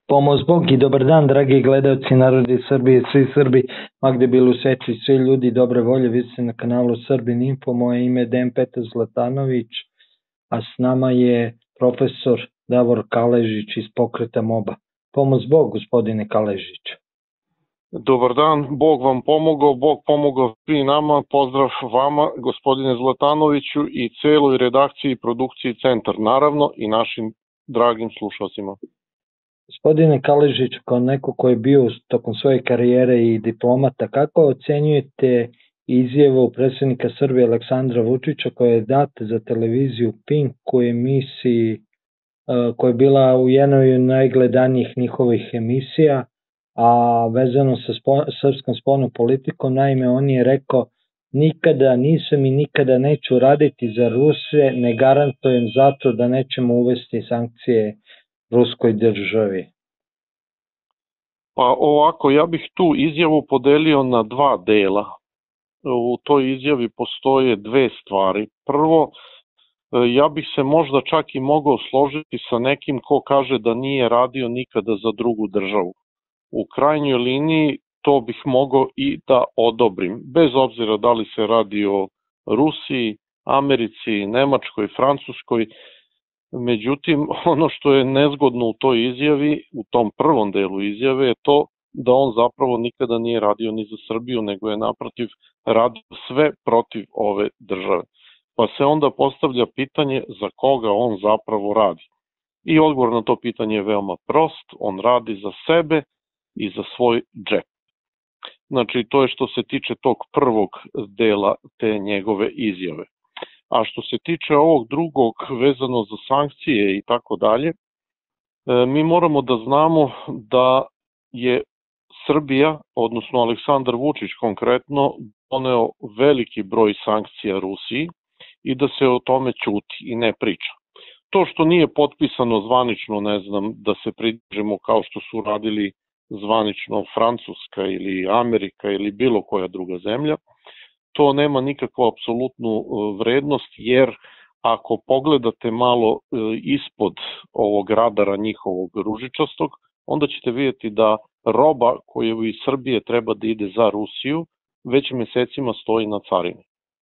Pomoz Bog i dobar dan, dragi gledalci, narodi Srbije, svi Srbi, ma gde bili u svetu i svi ljudi dobre volje, vi ste na kanalu Srbin Info, moje ime je Dejan Petar Zlatanović, a s nama je profesor Davor Kaležić iz pokreta MOBA. Pomoz Bog, gospodine Kaležić. Dobar dan, Bog vam pomogao, Bog pomogao svi nama, pozdrav vama, gospodine Zlatanoviću i celoj redakciji i produkciji Centar, naravno i našim dragim slušalcima. Gospodine Kaležiću, kao neko ko je bio tokom svoje karijere i diplomata, kako ocenjujete izjavu predsjednika Srbije Aleksandra Vučića koja je data za televiziju Pink u emisiji koja je bila u jednoj od najgledanijih njihovih emisija, a vezano sa srpskom spoljnom politikom? Naime, on je rekao: nikada nisam i nikada neću raditi za Ruse, ne garantujem zato da nećemo uvesti sankcije ruskoj državi. Pa ovako, ja bih tu izjavu podelio na dva dela. U toj izjavi postoje dve stvari. Prvo, ja bih se možda čak i mogao složiti sa nekim ko kaže da nije radio nikada za drugu državu. U krajnjoj liniji to bih mogao i da odobrim, bez obzira da li se radi o Rusiji, Americi, Nemačkoj, Francuskoj. Međutim, ono što je nezgodno u toj izjavi, u tom prvom delu izjave, je to da on zapravo nikada nije radio ni za Srbiju, nego je naprotiv radio sve protiv ove države. Pa se onda postavlja pitanje za koga on zapravo radi. I odgovor na to pitanje je veoma prost, on radi za sebe i za svoj džep. Znači, to je što se tiče tog prvog dela te njegove izjave. A što se tiče ovog drugog vezano za sankcije i tako dalje, mi moramo da znamo da je Srbija, odnosno Aleksandar Vučić konkretno, doneo veliki broj sankcija Rusiji i da se o tome ćuti i ne priča. To što nije potpisano zvanično, ne znam, da se pridružimo kao što su radili zvanično Francuska ili Amerika ili bilo koja druga zemlja, to nema nikakvu apsolutnu vrednost, jer ako pogledate malo ispod ovog radara njihovog ružičastog, onda ćete vidjeti da roba koju iz Srbije treba da ide za Rusiju već mesecima stoji na carini.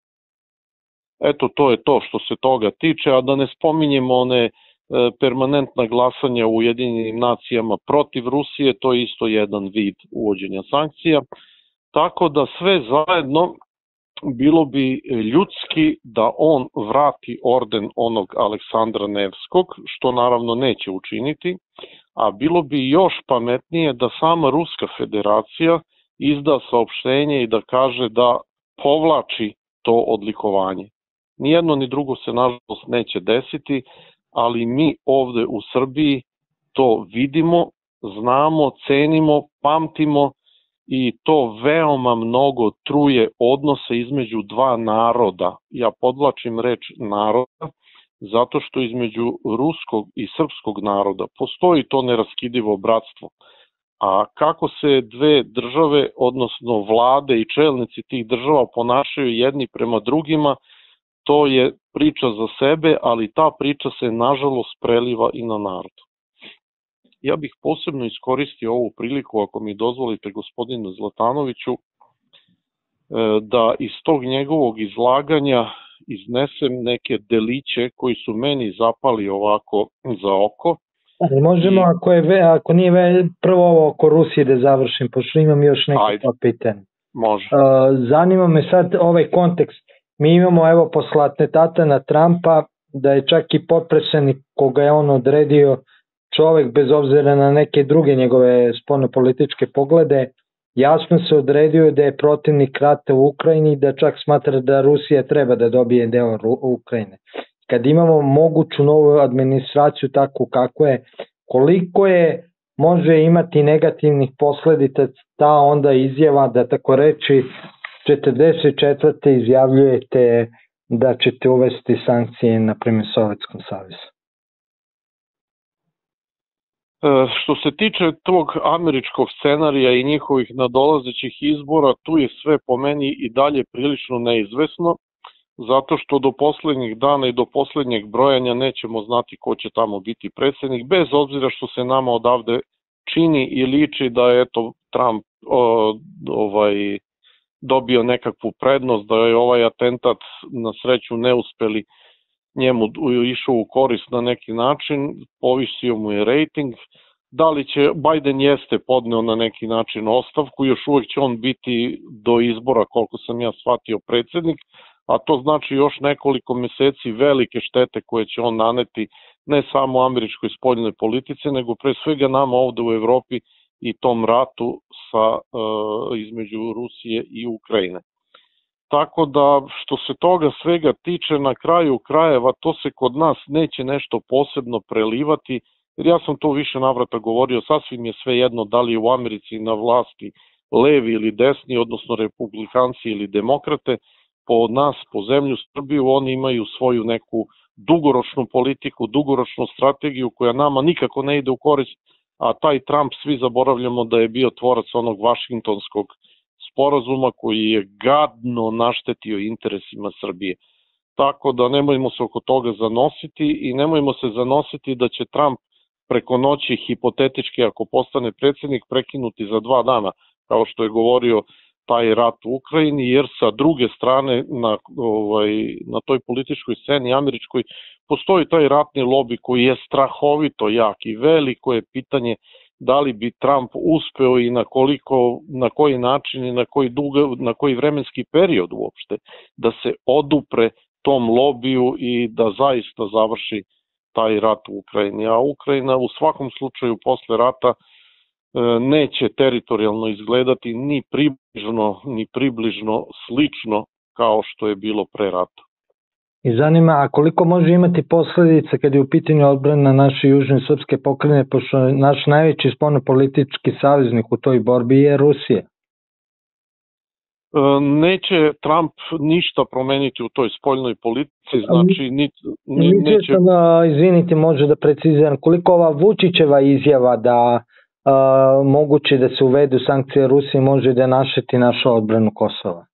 Eto, to je to što se toga tiče, a da ne spominjemo one permanentna glasanja u Ujedinjenim nacijama protiv Rusije, to je isto jedan vid uvođenja sankcija. Tako da sve zajedno bilo bi ljudski da on vrati orden onog Aleksandra Nevskog, što naravno neće učiniti, a bilo bi još pametnije da sama Ruska federacija izda saopštenje i da kaže da povlači to odlikovanje. Nijedno ni drugo se nažalost neće desiti, ali mi ovde u Srbiji to vidimo, znamo, cenimo, pamtimo i to veoma mnogo truje odnose između dva naroda. Ja podvlačim reč naroda, zato što između ruskog i srpskog naroda postoji to neraskidivo bratstvo. A kako se dve države, odnosno vlade i čelnici tih država ponašaju jedni prema drugima, to je priča za sebe, ali ta priča se nažalost preliva i na narod. Ja bih posebno iskoristio ovu priliku, ako mi dozvolite, gospodinu Zlatanoviću, da iz tog njegovog izlaganja iznesem neke deliće koji su meni zapali ovako za oko. Možemo, ako nije prvo ovo oko Rusije da završim, pošto imam još neke pitanje. Može. Zanima me sad ovaj kontekst. Mi imamo, evo, posle atentata na Trumpa, da je čak i potpredsednik koga je on odredio, čovek bez obzira na neke druge njegove spoljnopolitičke poglede, jasno se odredio da je protivnik rata u Ukrajini i da čak smatra da Rusija treba da dobije deo Ukrajine. Kad imamo moguću novu administraciju takvu kako je, koliko je može imati negativnih posledica ta onda izjava da tako reći 44. izjavljujete da ćete uvesti sankcije na primjer Sovjetskom savezu? Što se tiče tog američkog scenarija i njihovih nadolazećih izbora, tu je sve po meni i dalje prilično neizvesno, zato što do poslednjih dana i do poslednjeg brojanja nećemo znati ko će tamo biti predsednik, bez obzira što se nama odavde čini i liči da je Trump dobio nekakvu prednost, da je ovaj atentat na sreću neuspeli njemu išao u korist na neki način, povisio mu je rejting. Da li će, Biden jeste podneo na neki način ostavku, još uvek će on biti do izbora, koliko sam ja shvatio, predsednik, a to znači još nekoliko meseci velike štete koje će on naneti ne samo američkoj spoljnoj politici, nego pre svega nama ovde u Evropi i tom ratu između Rusije i Ukrajine. Tako da, što se toga svega tiče, na kraju krajeva, to se kod nas neće nešto posebno prelivati, jer ja sam to više navrata govorio, sasvim je sve jedno da li je u Americi na vlasti levi ili desni, odnosno republikanci ili demokrate, po nas, po zemlju Srbiju, oni imaju svoju neku dugoročnu politiku, dugoročnu strategiju koja nama nikako ne ide u korist, a taj Trump, svi zaboravljamo da je bio tvorac onog Vašingtonskog sporazuma koji je gadno naštetio interesima Srbije. Tako da nemojmo se oko toga zanositi i nemojmo se zanositi da će Trump preko noći hipotetički, ako postane predsjednik, prekinuti za 2 dana, kao što je govorio taj rat u Ukrajini, jer sa druge strane na toj političkoj sceni američkoj postoji taj ratni lobi koji je strahovito jak i veliko je pitanje da li bi Trump uspeo i na koji način i na koji vremenski period uopšte da se odupre tom lobiju i da zaista završi taj rat u Ukrajini. A Ukrajina u svakom slučaju posle rata neće teritorijalno izgledati ni približno slično kao što je bilo pre rata. I zanima, a koliko može imati posledica kad je u pitanju odbrana naše južne srpske pokrajine, pošto naš najveći spoljnopolitički saveznik u toj borbi je Rusija? Neće Trump ništa promeniti u toj spoljnoj politici, znači neće... Izvinite, može da preciziram, koliko ova Vučićeva izjava da moguće da se uvedu sankcije Rusije može da našteti našu odbranu Kosova?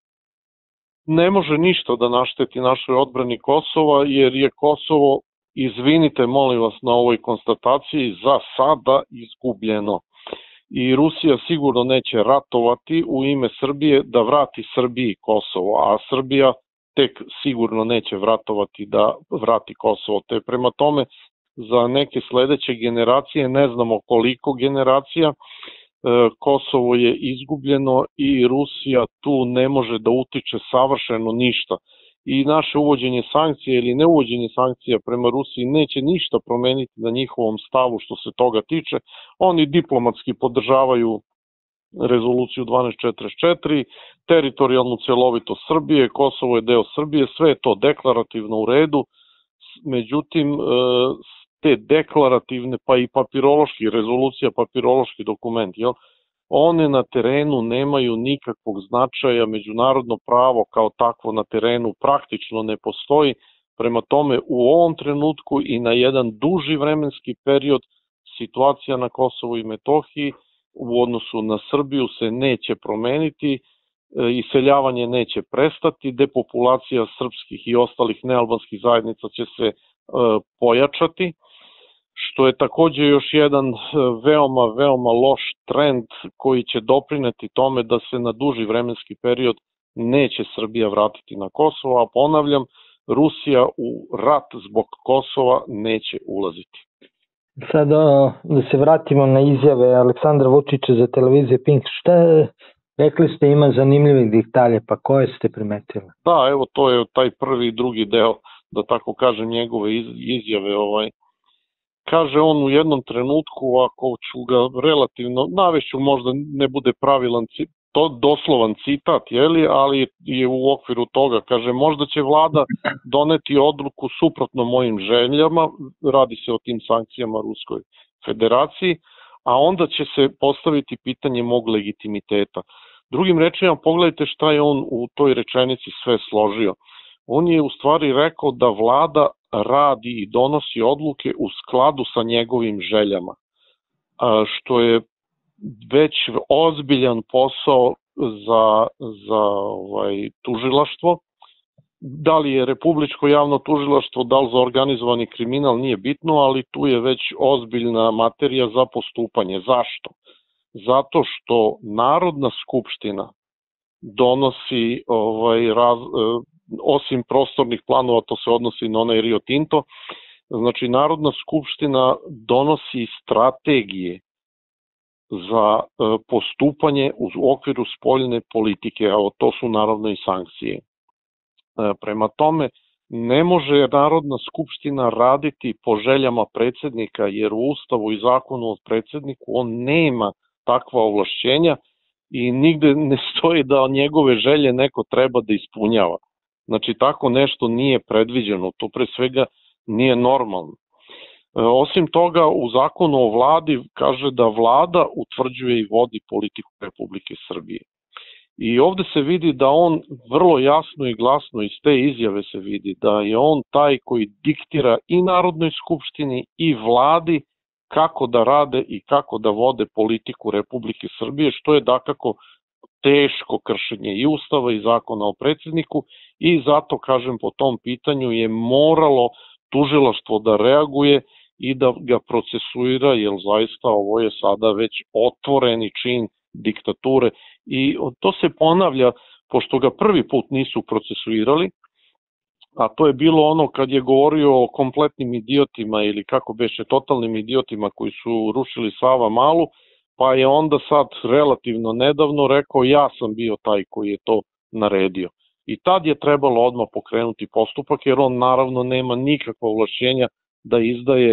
Ne može ništa da našteti našoj odbrani Kosova, jer je Kosovo, izvinite molim vas na ovoj konstataciji, za sada izgubljeno. I Rusija sigurno neće ratovati u ime Srbije da vrati Srbiji Kosovo, a Srbija tek sigurno neće ratovati da vrati Kosovo. Te prema tome, za neke sledeće generacije, ne znamo koliko generacija, Kosovo je izgubljeno i Rusija tu ne može da utiče savršeno ništa. I naše uvođenje sankcija ili neuvođenje sankcija prema Rusiji neće ništa promeniti na njihovom stavu što se toga tiče. Oni diplomatski podržavaju rezoluciju 1244, teritorijalnu celovitost Srbije, Kosovo je deo Srbije, sve je to deklarativno u redu, međutim te deklarativne pa i papirološki, rezolucija papirološki dokument, one na terenu nemaju nikakvog značaja, međunarodno pravo kao takvo na terenu praktično ne postoji, prema tome u ovom trenutku i na jedan duži vremenski period situacija na Kosovu i Metohiji u odnosu na Srbiju se neće promeniti, iseljavanje neće prestati, depopulacija srpskih i ostalih nealbanskih zajednica će se pojačati, što je takođe još jedan veoma loš trend koji će doprineti tome da se na duži vremenski period neće Srbija vratiti na Kosovo, a ponavljam, Rusija u rat zbog Kosova neće ulaziti. Sad da se vratimo na izjave Aleksandra Vučića za televizije Pink, šta rekli ste ima zanimljivih detalja, pa koje ste primetili? Da, evo to je taj prvi i drugi deo, da tako kažem, njegove izjave. Kaže on u jednom trenutku, ako ću ga relativno, navešću možda ne bude pravilan, to doslovan citat, ali je u okviru toga, kaže, možda će vlada doneti odluku suprotno mojim željama, radi se o tim sankcijama Ruskoj federaciji, a onda će se postaviti pitanje mog legitimiteta. Drugim rečima, pogledajte šta je on u toj rečenici sve složio. On je u stvari rekao da vlada radi i donosi odluke u skladu sa njegovim željama, što je već ozbiljan posao za tužilaštvo, Da li je Republičko javno tužilaštvo, da li za organizovani kriminal, nije bitno, ali tu je već ozbiljna materija za postupanje. Zašto? Zato što Narodna skupština donosi, osim prostornih planova, to se odnosi na onaj Rio Tinto, znači Narodna skupština donosi strategije za postupanje u okviru spoljne politike, a to su naravno i sankcije. Prema tome, ne može Narodna skupština raditi po željama predsednika, jer u Ustavu i zakonu o predsedniku on nema takva ovlašćenja i nigde ne stoji da njegove želje neko treba da ispunjava. Znači, tako nešto nije predviđeno, to pre svega nije normalno. Osim toga, u zakonu o vladi kaže da vlada utvrđuje i vodi politiku Republike Srbije. I ovde se vidi da on vrlo jasno i glasno iz te izjave se vidi da je on taj koji diktira i Narodnoj skupštini i vladi kako da rade i kako da vode politiku Republike Srbije, što je dakako teško kršenje i Ustava i zakona o predsedniku i zato, kažem, po tom pitanju je moralo tužilaštvo da reaguje i da ga procesuira, jer zaista ovo je sada već otvoreni čin diktature i to se ponavlja, pošto ga prvi put nisu procesuirali, a to je bilo ono kad je govorio o kompletnim idiotima ili kako beše totalnim idiotima koji su rušili Savamalu, pa je onda sad relativno nedavno rekao ja sam bio taj koji je to naredio. I tad je trebalo odmah pokrenuti postupak, jer on naravno nema nikakva ovlašćenja da izdaje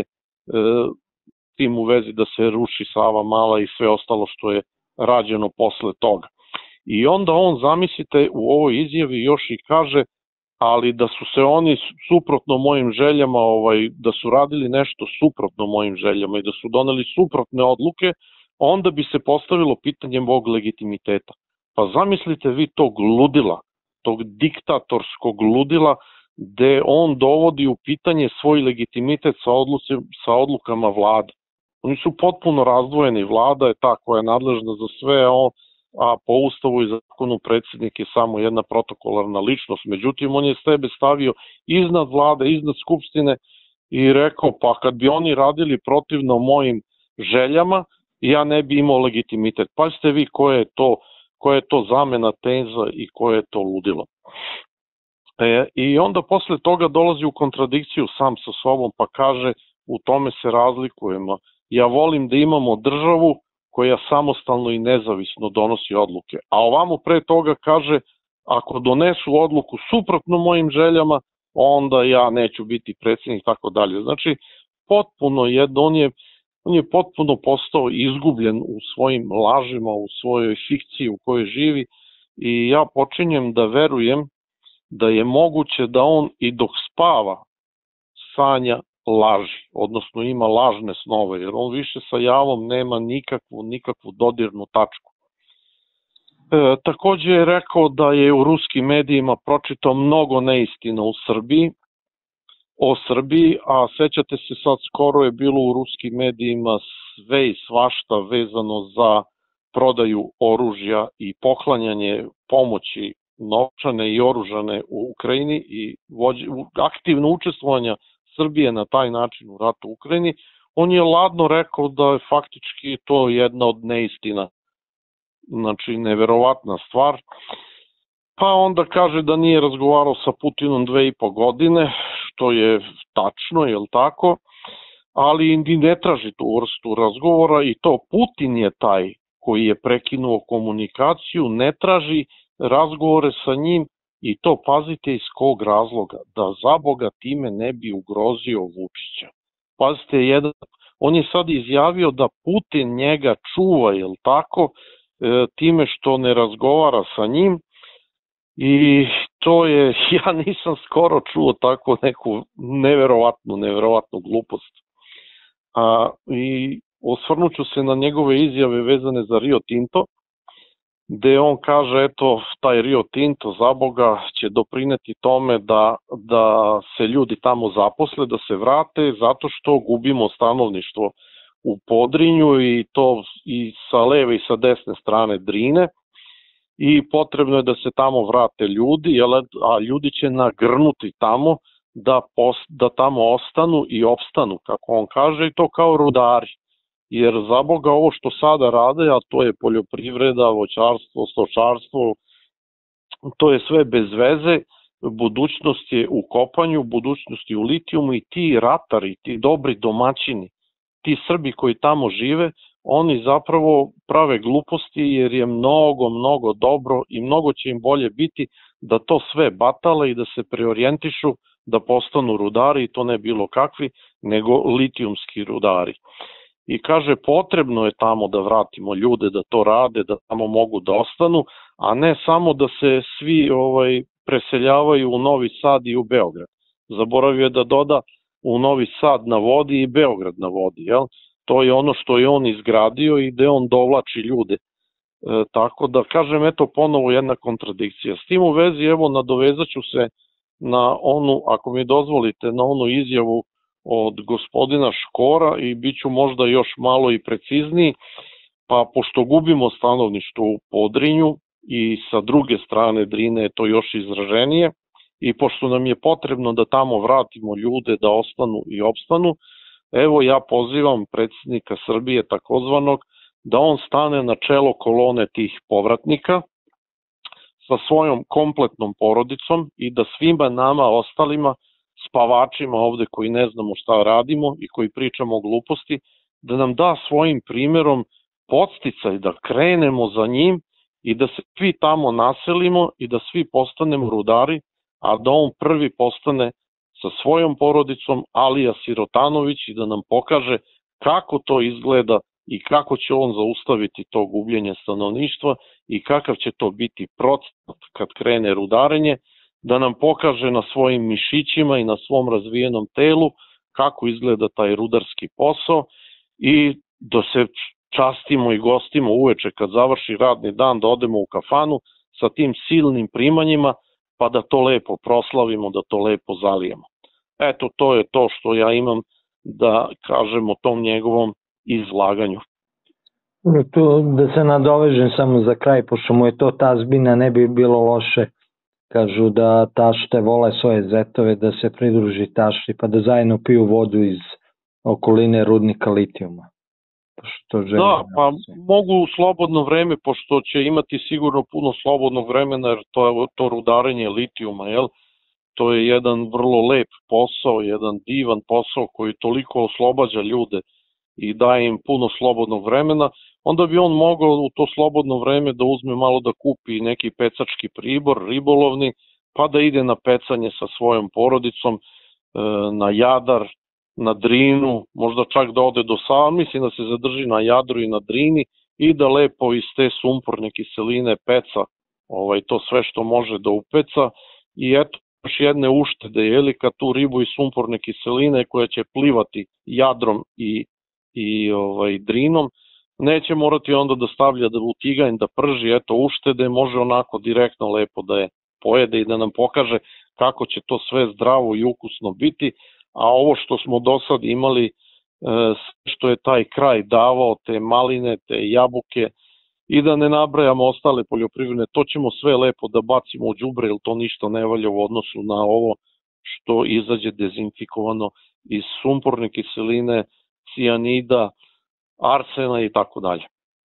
tim u vezi da se ruši Savamala i sve ostalo što je rađeno posle toga. I onda on, zamislite, u ovoj izjavi još i kaže, ali da su se oni suprotno mojim željama, da su radili nešto suprotno mojim željama i da su doneli suprotne odluke, onda bi se postavilo pitanje mog legitimiteta. Pa zamislite vi tog ludila, tog diktatorskog ludila, gde on dovodi u pitanje svoj legitimitet sa odlukama vlade. Oni su potpuno razdvojeni, vlada je ta koja je nadležna za sve, a po ustavu i zakonu predsednik je samo jedna protokolarna ličnost. Međutim, on je sebe stavio iznad vlade, iznad skupštine i rekao, pa kad bi oni radili protivno mojim željama, ja ne bi imao legitimitet. Pazite vi koja je to zamena teza i koje je to ludilo. I onda posle toga dolazi u kontradikciju sam sa sobom, pa kaže, u tome se razlikujemo. Ja volim da imamo državu koja samostalno i nezavisno donosi odluke. A ovamo pre toga kaže, ako donesu odluku suprotno mojim željama, onda ja neću biti predsjednik, tako dalje. Znači, potpuno on je potpuno postao izgubljen u svojim lažima, u svojoj fikciji u kojoj živi i ja počinjem da verujem da je moguće da on i dok spava sanja laži, odnosno ima lažne snove, jer on više sa javom nema nikakvu dodirnu tačku. Takođe je rekao da je u ruskim medijima pročitao mnogo neistina o Srbiji, a sećate se sad skoro je bilo u ruskim medijima sve i svašta vezano za prodaju oružja i poklanjanje pomoći novčane i oružane u Ukrajini i aktivno učestvovanja Srbije na taj način u ratu u Ukrajini. On je ladno rekao da je faktički to jedna od neistina. Znači, neverovatna stvar. Pa onda kaže da nije razgovarao sa Putinom 2,5 godine, što je tačno, je li tako? Ali i ne traži tu vrstu razgovora i to Putin je taj koji je prekinuo komunikaciju, ne traži razgovore sa njim i to pazite iz kog razloga, da za Boga time ne bi ugrozio Vučića. Pazite, on je sad izjavio da Putin njega čuva, je li tako, time što ne razgovara sa njim i to je, ja nisam skoro čuo tako neku neverovatnu glupost. I osvrnuću se na njegove izjave vezane za Rio Tinto, gde on kaže, eto, taj Rio Tinto, za Boga, će doprineti tome da se ljudi tamo zaposle, da se vrate, zato što gubimo stanovništvo u Podrinju i to i sa leve i sa desne strane Drine. i potrebno je da se tamo vrate ljudi, a ljudi će nagrnuti tamo da tamo ostanu i opstanu, kako on kaže, i to kao rudari. Jer za Boga ovo što sada rade, a to je poljoprivreda, voćarstvo, stočarstvo, to je sve bez veze, budućnost je u kopanju, budućnost je u litijumu i ti ratari, ti dobri domaćini, ti Srbi koji tamo žive, oni zapravo prave gluposti jer je mnogo dobro i mnogo će im bolje biti da to sve batale i da se preorijentišu da postanu rudari i to ne bilo kakvi, nego litijumski rudari. I kaže potrebno je tamo da vratimo ljude da to rade, da tamo mogu da ostanu, a ne samo da se svi preseljavaju u Novi Sad i u Beograd. Zaboravio je da doda u Novi Sad na vodi i Beograd na vodi, jel? To je ono što je on izgradio i gde on dovlači ljude. Tako da kažem, eto ponovo jedna kontradikcija. S tim u vezi, evo nadovezat ću se na onu, ako mi dozvolite, na onu izjavu od gospodina Škora i bit ću možda još malo i precizniji, pa pošto gubimo stanovništvo u Podrinju i sa druge strane Drine je to još izraženije i pošto nam je potrebno da tamo vratimo ljude da ostanu i opstanu, evo ja pozivam predsjednika Srbije takozvanog da on stane na čelo kolone tih povratnika sa svojom kompletnom porodicom i da svima nama ostalima spavačima ovde koji ne znamo šta radimo i koji pričamo o gluposti, da nam da svojim primjerom podsticaj da krenemo za njim i da se svi tamo naselimo i da svi postanemo rudari, a da on prvi postane sa svojom porodicom Alija Sirotanović i da nam pokaže kako to izgleda i kako će on zaustaviti to gubljenje stanovništva i kakav će to biti procenat kad krene rudarenje, da nam pokaže na svojim mišićima i na svom razvijenom telu kako izgleda taj rudarski posao i da se častimo i gostimo uveče kad završi radni dan, da odemo u kafanu sa tim silnim primanjima pa da to lepo proslavimo, da to lepo zalijemo. Eto, to je to što ja imam da kažem o tom njegovom izlaganju. Da se nadovežem samo za kraj, pošto mu je to tazbina, ne bi bilo loše. Kažu da tašte vole svoje zetove, da se pridruži tašti, pa da zajedno piju vodu iz okoline rudnika litijuma. Da, pa mogu u slobodno vreme, pošto će imati sigurno puno slobodnog vremena, jer to rudarenje litijuma, jel? To je jedan vrlo lep posao, jedan divan posao koji toliko oslobađa ljude i daje im puno slobodnog vremena, onda bi on mogao u to slobodno vreme da uzme malo da kupi neki pecački pribor, ribolovni, pa da ide na pecanje sa svojom porodicom na Jadar, na Drinu, možda čak da ode do Save, mislim da se zadrži na Jadru i na Drini i da lepo iz te sumporne kiseline peca to sve što može da upeca i eto još jedne uštede, jeli, kad tu ribu iz sumporne kiseline koja će plivati Jadrom i Drinom, neće morati onda da stavlja u tiganj, da prži, eto uštede, može onako direktno lepo da je pojede i da nam pokaže kako će to sve zdravo i ukusno biti, a ovo što smo do sad imali, što je taj kraj davao, te maline, te jabuke, i da ne nabrajamo ostale poljoprivredne, to ćemo sve lepo da bacimo u đubre, jer to ništa ne valja u odnosu na ovo što izađe dezinfikovano iz sumporne kiseline, cijanida, arsena i tako dalje.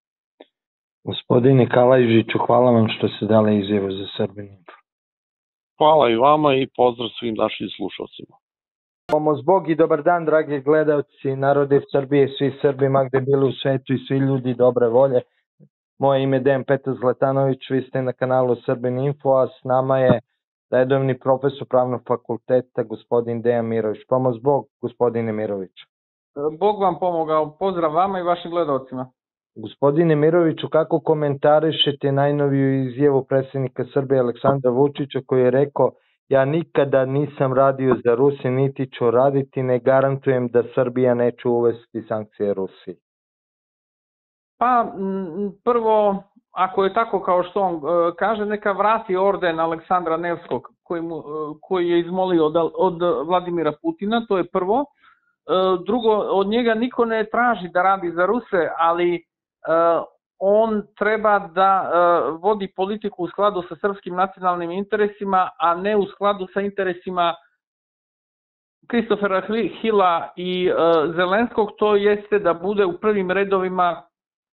Gospodine Kalajžiću, hvala vam što ste dali izjavu za Srbin-Info. Hvala i vama i pozdrav svim našim slušalcima. Pomoz Bog i dobar dan, dragi gledalci, narode Srbije, svi Srbi, ma gde bili u svetu i svi ljudi dobre volje. Moje ime je Dejan Petar Zlatanović, vi ste na kanalu Srbin-Info, a s nama je redovni profesor Pravnog fakulteta, gospodin Dejan Mirović. Pomoz Bog, gospodine Mirović. Bog vam pomogao, pozdrav vama i vašim gledalcima. Gospodine Miroviću, kako komentarišete najnoviju izjavu predsjednika Srbije Aleksandra Vučića koji je rekao: ja nikada nisam radio za Rusiju, niti ću raditi, ne garantujem da Srbija neće uvesti sankcije Rusiji? Pa, prvo, ako je tako kao što on kaže, neka vrati orden Aleksandra Nevskog koji je izmolio od Vladimira Putina, to je prvo. Drugo, od njega niko ne traži da radi za Ruse, ali on treba da vodi politiku u skladu sa srpskim nacionalnim interesima, a ne u skladu sa interesima Kristofera Hila i Zelenskog, to jeste da bude u prvim redovima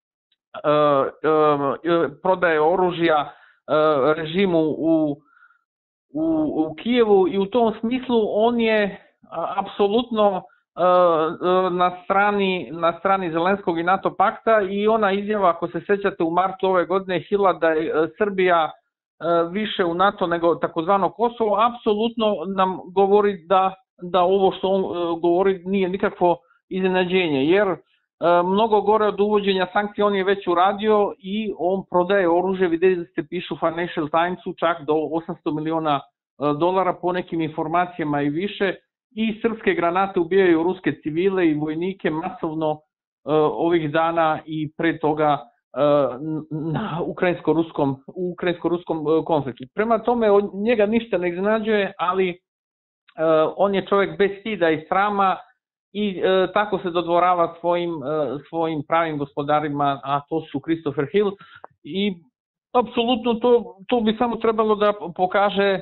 prodaje oružja režimu u Kijevu, i u tom smislu on je apsolutno na strani Zelenskog i NATO pakta, i ona izjava, ako se sećate, u martu ove godine Hila da je Srbija više u NATO nego takozvano Kosovo, apsolutno nam govori da ovo što on govori nije nikakvo iznenađenje, jer mnogo gore od uvođenja sankcija on je već uradio i on prodaje oružje, vidjeli ste, pišu Financial Timesu, čak do $800 miliona po nekim informacijama i više, i srpske granate ubijaju ruske civile i vojnike masovno ovih dana i pre toga na ukrajinsko-ruskom konfliktu. Prema tome, od njega ništa ne iznenađuje, ali on je čovjek bez stida i srama i tako se dodvorava svojim pravim gospodarima, a to su Christopher Hill, i apsolutno to bi samo trebalo da pokaže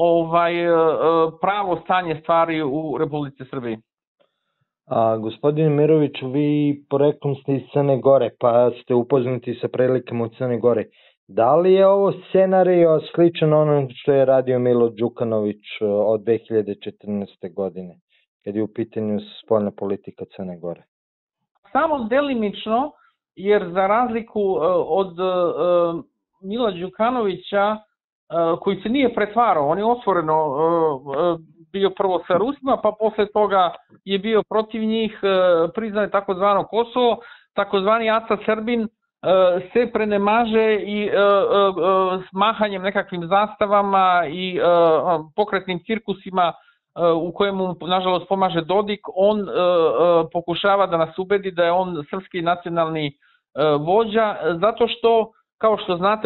pravo stanje stvari u Republici Srbiji. Gospodine Miroviću, vi poreklom ste iz Crne Gore, pa ste upoznati sa prilikama u Crne Gore. Da li je ovo scenario sličan onom što je radio Milo Đukanović od 2014. godine, kad je u pitanju spoljna politika Crne Gore? Samo delimično, jer za razliku od Mila Đukanovića, koji se nije pretvarao, on je otvoreno bio prvo sa Rusima, pa posle toga je bio protiv njih, priznao je takozvano Kosovo, takozvani Aca Srbin se prenemaže i s mahanjem nekakvim zastavama i pokretnim cirkusima u kojemu nažalost pomaže Dodik, on pokušava da nas ubedi da je on srpski nacionalni vođa, zato što, kao što znate,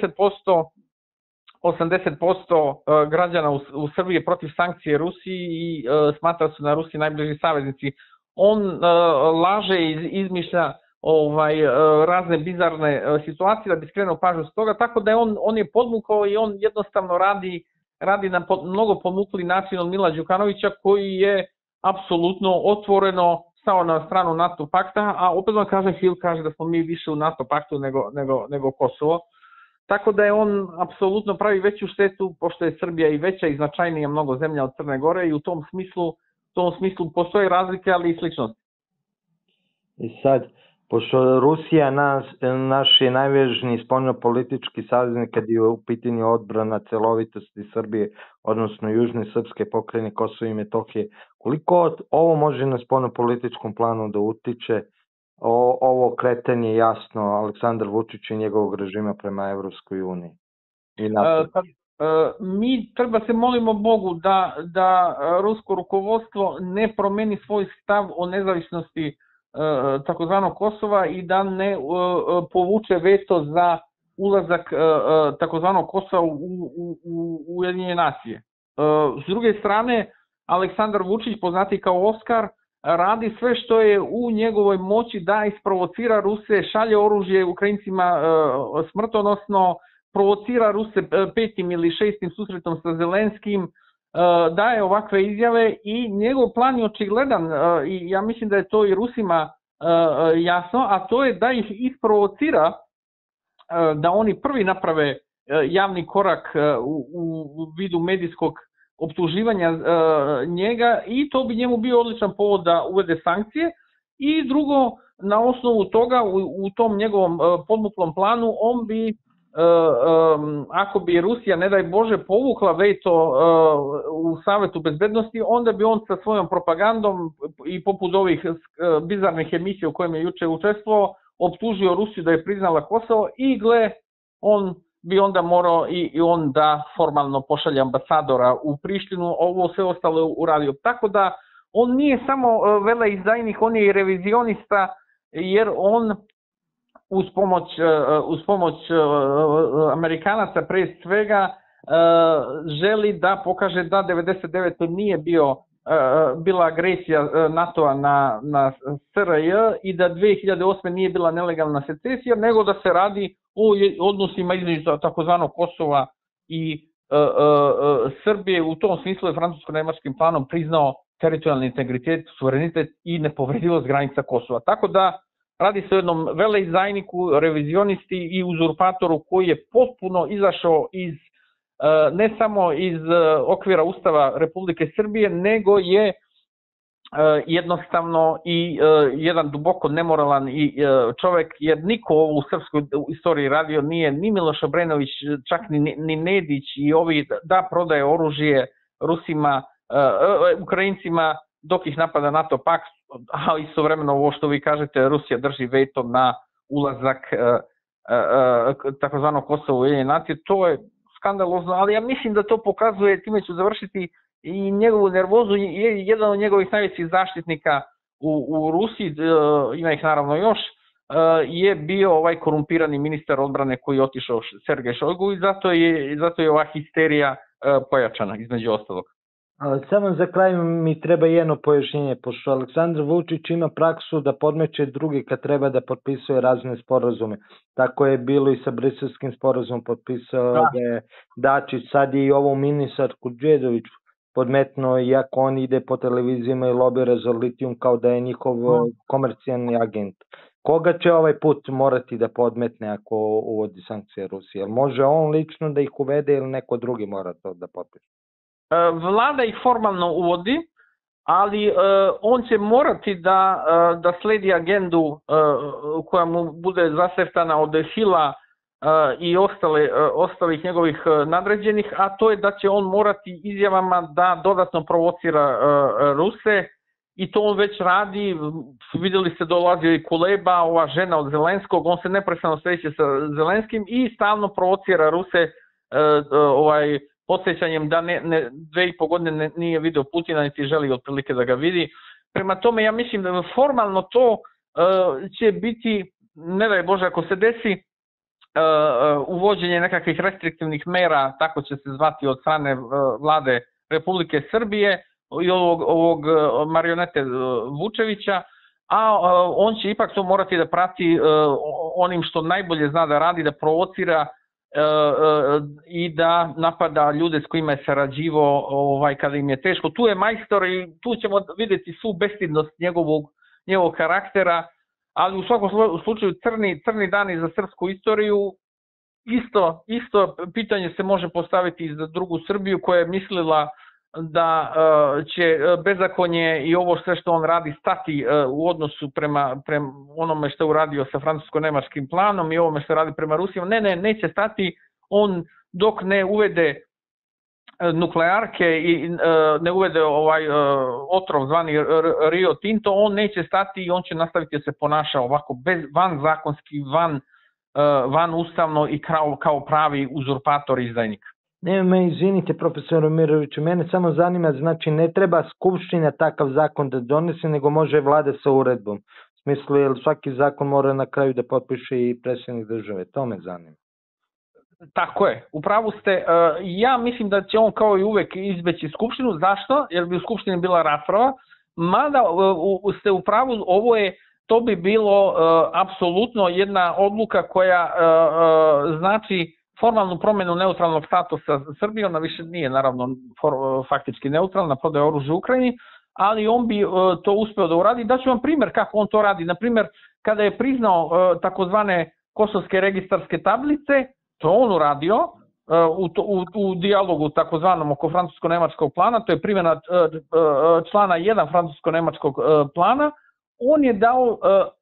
80% građana u Srbiji je protiv sankcije Rusiji i smatra su na Rusiji najbliži saveznici. On laže i izmišlja razne bizarne situacije da bi skrenuo pažnju s toga, tako da je on je podmukao i on jednostavno radi na mnogo podmukli način od Mila Đukanovića, koji je apsolutno otvoreno stao na stranu NATO pakta, a opet vam kaže, Hill kaže da smo mi više u NATO paktu nego Kosovo. Tako da je on apsolutno pravi veću štetu, pošto je Srbija i veća i značajnija mnogo zemlja od Crne Gore, i u tom smislu postoje razlike, ali i sličnosti. I sad, pošto Rusija naš je najvažniji spoljnopolitički saveznik kad je u pitanju odbrana celovitosti Srbije, odnosno južne srpske pokrajine Kosovo i Metohije, koliko ovo može na spoljnopolitičkom planu da utiče ovo kretanje jasno Aleksandar Vučić i njegovog režima prema Evropskoj uniji? Mi treba se molimo Bogu da rusko rukovodstvo ne promeni svoj stav o nezavisnosti takozvanog Kosova i da ne povuče veto za ulazak takozvanog Kosova u Ujedinjene nacije. S druge strane, Aleksandar Vučić, poznati kao Oskar, radi sve što je u njegovoj moći da isprovocira Ruse, šalje oružje Ukrajincima smrtonosno, provocira Ruse 5. ili 6. susretom sa Zelenskim, daje ovakve izjave i njegov plan je očigledan, i ja mislim da je to i Rusima jasno, a to je da ih isprovocira da oni prvi naprave javni korak u vidu medijskog optuživanja njega, i to bi njemu bio odličan povod da uvede sankcije. I drugo, na osnovu toga, u tom njegovom podmuklom planu, on bi, ako bi Rusija, ne daj Bože, povukla veto u Savetu bezbednosti, onda bi on sa svojom propagandom i poput ovih bizarnih emisija u kojima je juče učestvovao, optužio Rusiju da je priznala Kosovo, i on bi onda morao i on da formalno pošalje ambasadora u Prištinu, ovo sve ostalo uradio. Tako da on nije samo veleizdajnik, on je i revizionista, jer on uz pomoć Amerikanaca pre svega želi da pokaže da 99. nije bio bila agresija NATO-a na SRJ i da 2008. nije bila nelegalna secesija, nego da se radi o odnosima između takozvanog Kosova i Srbije. U tom smislu je francusko-nemačkim planom priznao teritorijalni integritet, suverenitet i nepovredivost granica Kosova. Tako da radi se o jednom veleizdajniku, revizionisti i uzurpatoru koji je potpuno izašao iz ne samo iz okvira Ustava Republike Srbije, nego je jednostavno i jedan duboko nemoralan čovek, jer niko ovo u srpskoj istoriji radio nije, ni Miloš Obrenović, čak ni Nedić i ovi da prodaje oružje Rusima, Ukrajincima dok ih napada NATO pakt, a istovremeno ovo što vi kažete, Rusija drži veto na ulazak takozvanog Kosova u Ujedinjene nacije, to je skandalozno, ali ja mislim da to pokazuje, time ću završiti, i njegovu nervozu. Jedan od njegovih najvećih zaštitnika u Rusiji, ima ih naravno još, je bio ovaj korumpirani ministar odbrane koji je otišao, Sergej Šojgu, i zato je ova histerija pojačana, između ostalog. Samo za kraj mi treba jedno pojašnjenje, pošto Aleksandar Vučić ima praksu da podmeće drugi kad treba da potpisuje razne sporazume. Tako je bilo i sa briselskim sporazumom, potpisao da je Dačić, sad je i ovu ministarku Đedović podmetno, iako on ide po televizijama i lobira za litijum kao da je njihov komercijalni agent. Koga će ovaj put morati da podmetne ako uvodi sankcije Rusije? Može on lično da ih uvede ili neko drugi mora to da potpiše? Vlada ih formalno uvodi, ali on će morati da sledi agendu koja mu bude zacrtana od Hila i ostalih njegovih nadređenih, a to je da će on morati izjavama da dodatno provocira Ruse, i to on već radi. Videli ste, dolazio i Kuleba, ova žena od Zelenskog, on se neprestano sreće sa Zelenskim i stalno provocira Ruse podsjećanjem da 2,5 godine nije video Putina, niti želi otprilike da ga vidi. Prema tome, ja mislim da formalno to će biti, ne daj Bože ako se desi, uvođenje nekakvih restriktivnih mera, tako će se zvati, od strane vlade Republike Srbije i ovog marionete Vučevića, a on će ipak to morati da prati onim što najbolje zna da radi, da provocira i da napada ljude s kojima je sarađivao kada im je teško. Tu je majstor i tu ćemo vidjeti svu bestidnost njegovog karaktera, ali u svakom slučaju crni dani za srpsku istoriju. Isto pitanje se može postaviti i za drugu Srbiju, koja je mislila da će bezakonje i ovo sve što on radi stati u odnosu prema onome što je uradio sa francusko-nemačkim planom i ovome što radi prema Rusijom. Neće stati. On dok ne uvede nuklearke i ne uvede otrov zvani Rio Tinto, on neće stati i on će nastaviti da se ponaša ovako van zakonski, van ustavno i kao pravi uzurpator i izdajnik. Izvinite, profesor Miroviću, mene samo zanima, znači ne treba Skupština takav zakon da donese, nego može vlada sa uredbom. U smislu, jer svaki zakon mora na kraju da potpiše i predsjednik države, to me zanima. Tako je, u pravu ste. Ja mislim da će on kao i uvek izbeći Skupštinu. Zašto? Jer bi u Skupštini bila rasprava. Mada ste u pravu, to bi bilo apsolutno jedna odluka koja znači formalnu promjenu neutralnog statusa Srbije. Ona više nije naravno faktički neutralna, prodaje oružje u Ukrajini, ali on bi to uspeo da uradi. Daću vam primjer kako on to radi. Naprimjer, kada je priznao takozvane kosovske registarske tablice, to je on uradio u dijalogu takozvanom oko francusko-nemačkog plana, to je primjena člana 1 francusko-nemačkog plana. On je dao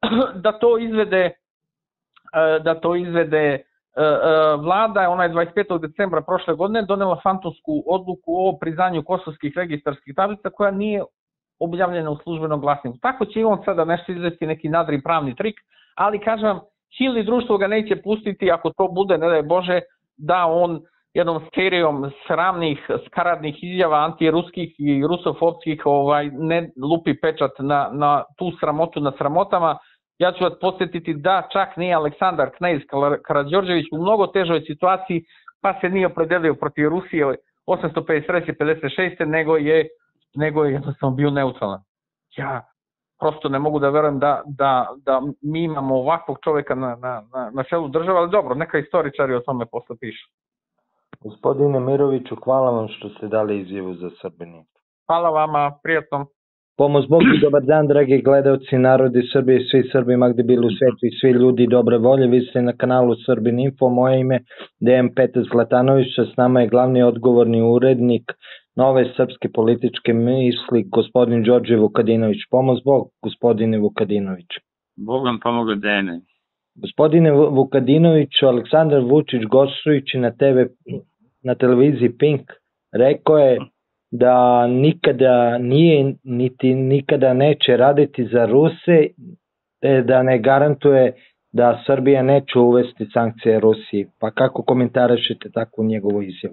da to izvede vlada. Ona je 25. decembra prošle godine donela fantomsku odluku o priznanju kosovskih registarskih tablica koja nije objavljena u službenom glasniku. Tako će i on sada nešto izvesti, neki nadri pravni trik, ali kažem vam, Hil i društvo ga neće pustiti ako to bude, ne daj Bože, da on jednom serijom sramnih, skaradnih izjava antiruskih i rusofobskih ne lupi pečat na tu sramotu nad sramotama. Ja ću vas podsjetiti da čak nije Aleksandar Knez Karađorđević u mnogo težoj situaciji, pa se nije opredelio protiv Rusije 853. 56. nego je nego je jednostavno bio neutralan. Ja prosto ne mogu da verujem da mi imamo ovakvog čoveka na čelu države, ali dobro, neka istoričari o tome posle pišu. Gospodine Miroviću, hvala vam što ste dali izjavu za Srbini. Hvala vama, prijatno. Pomoz Bog i dobar dan, dragi gledalci, narodi Srbije, svi Srbi, ma gde bili u svetu i svi ljudi dobre volje. Vi ste na kanalu Srbin Info, moje ime Dejan Petar Zlatanović, s nama je glavni odgovorni urednik Nove srpske političke misli, gospodin Đorđe Vukadinović. Pomoz Bog, gospodine Vukadinović. Bog vam pomogu, Dejane. Gospodine Vukadinoviću, Aleksandar Vučić gostujući na televiziji Pink rekao je da nikada nije niti nikada neće raditi za Ruse, da ne garantuje da Srbija neće uvesti sankcije Rusiji. Pa kako komentarišete takvu njegovu izjavu?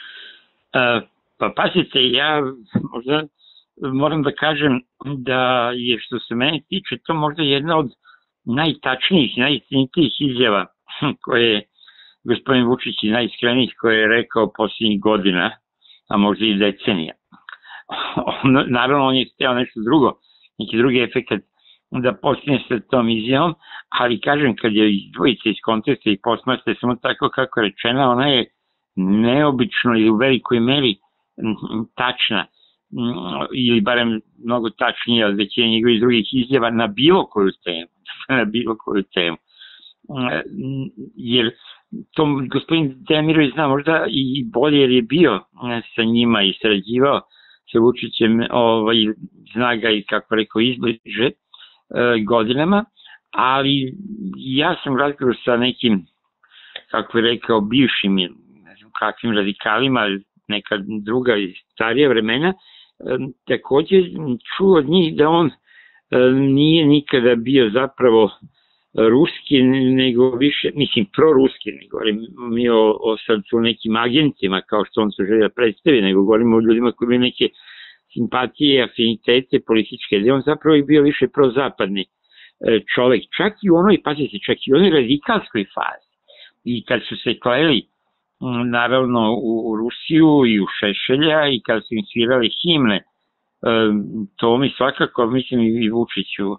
Pa pazite, ja možda moram da kažem da je, što se mene tiče, to možda jedna od najtačnijih, najistinitijih izjava koje je gospodin Vučić i najiskrenijih koje je rekao posljednjih godina, a možda i decenija. Naravno, on je hteo nešto drugo, neki drugi efekt da postigne sa tom izjavom, ali kažem, kad je izdvojice iz konteksta i posmatrate samo tako kako je rečena, ona je neobično ili u velikoj meri tačna, ili barem mnogo tačnija od većine njegovih drugih izjava na bilo koju temu. Jer to gospodin Dejan Mirović zna možda i bolje, jer je bio sa njima i sarađivao sa Vučićem, zna ga i, kako rekao, izbliže godinama, ali ja sam razgovorio sa nekim, kako je rekao, bivšim, ne znam kakvim radikalima, neka druga i starija vremena, takođe čuo od njih da on nije nikada bio zapravo ruski, nego više, mislim, proruski, ne govorim mi o sad tu nekim agentima, kao što on se želi da predstavi, nego govorimo o ljudima koji imaju neke simpatije, afinitete političke, da on zapravo je bio više prozapadni čovek, čak i u onoj, pazite, čak i u onoj radikalskoj fazi. I kad su se kleli, naravno, u Rusiju i u Šešelja, i kad su im svirali himne, to mi svakako, mislim i Vučiću,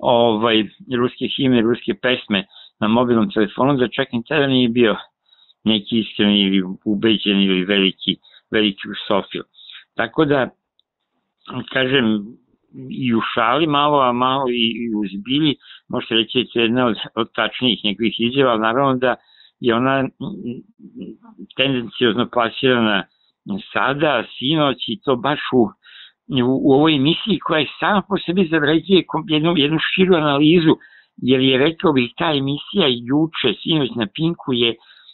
ruske himne, ruske pesme na mobilnom telefonu, da čak i tada nije bio neki iskreni ili ubeđen ili veliki rusofil. Tako da, kažem, i u šali malo, a malo i u zbilji, možete reći da je to jedna od tačnijih njegovih izjava, ali naravno da je ona tendencijozno plasirana sada, sinoć, i to baš u ovoj emisiji koja je sama po sebi zavređuje jednu širu analizu, jer je, rekao bih, ta emisija juče, sinoć na Pinku je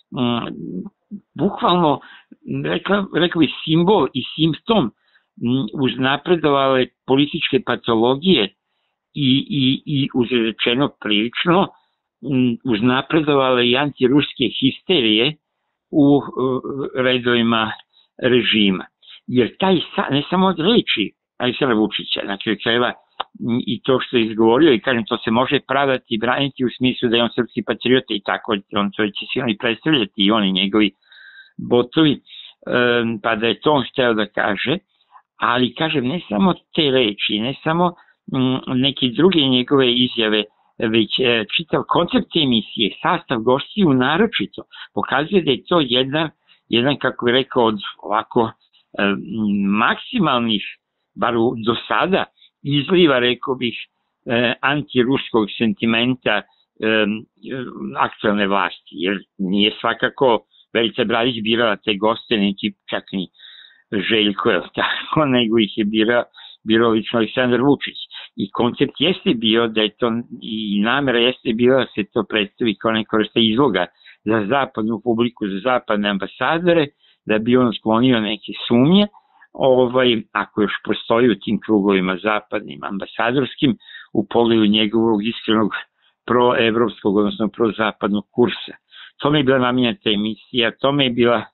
bukvalno, rekao bih, simbol i simptom uznapredovale političke patologije i uzrečeno prilično uznapredovale i antiruske histerije u redovima režima. Jer taj, ne samo od reči Aleksandra Vučića, na kraju krajeva i to što je izgovorio, i kažem, to se može pravdati i braniti u smislu da je on srpski patriota i tako, on to će svi oni predstavljati, i oni njegovi botovi, pa da je to on hteo da kaže, ali kažem, ne samo te reči, ne samo neke druge njegove izjave, već čitav koncept te emisije, sastav gostiju naročito, pokazuje da je to jedan, kako je rekao, od ovako maksimalnih, bar do sada, izliva, rekao bih, antiruskog sentimenta aktualne vlasti, jer nije svakako Verica Bradić birala te goste, niti čak ni Željko, tako, nego ih je birao lično Aleksandar Vučić. I koncept jeste bio da je to, i namera jeste bila da se to predstavi kao neka vrsta izloga za zapadnu publiku, za zapadne ambasadore, da bi on sklonio neke sumnje, ako još postoji u tim krugovima zapadnim ambasadorskim, u pogledu njegovog iskrenog proevropskog, odnosno prozapadnog kursa. Tome je bila namenjena ta emisija, tome je bila